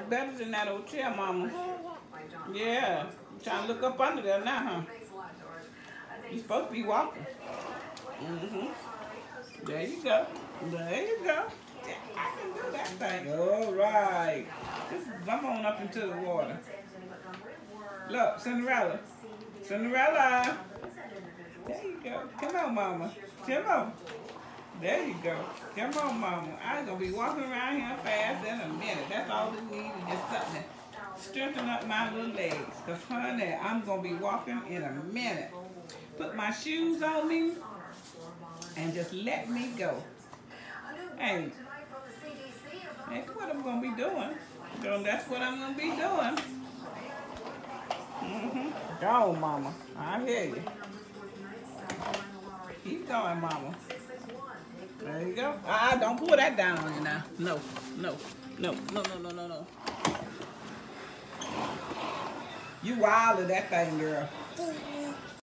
better than that old chair, Mama. Yeah. You trying to look up under there now, huh? You're supposed to be walking. There you go. There you go. Yeah, I can do that thing. All right. Just come on up into the water. Look, Cinderella. Cinderella. There you go. Come on, Mama. Come on. There you go. Come on, Mama. I'm going to be walking around here fast in a minute. That's all we need is just something to strengthen up my little legs. Because, honey, I'm going to be walking in a minute. Put my shoes on me and just let me go. Hey, that's what I'm going to be doing. So that's what I'm going to be doing. Go, Mama. I hear you. Keep going, Mama. There you go. Don't pull that down on you now. No, no, no, no, no, no, no, no. You wild at that thing, girl.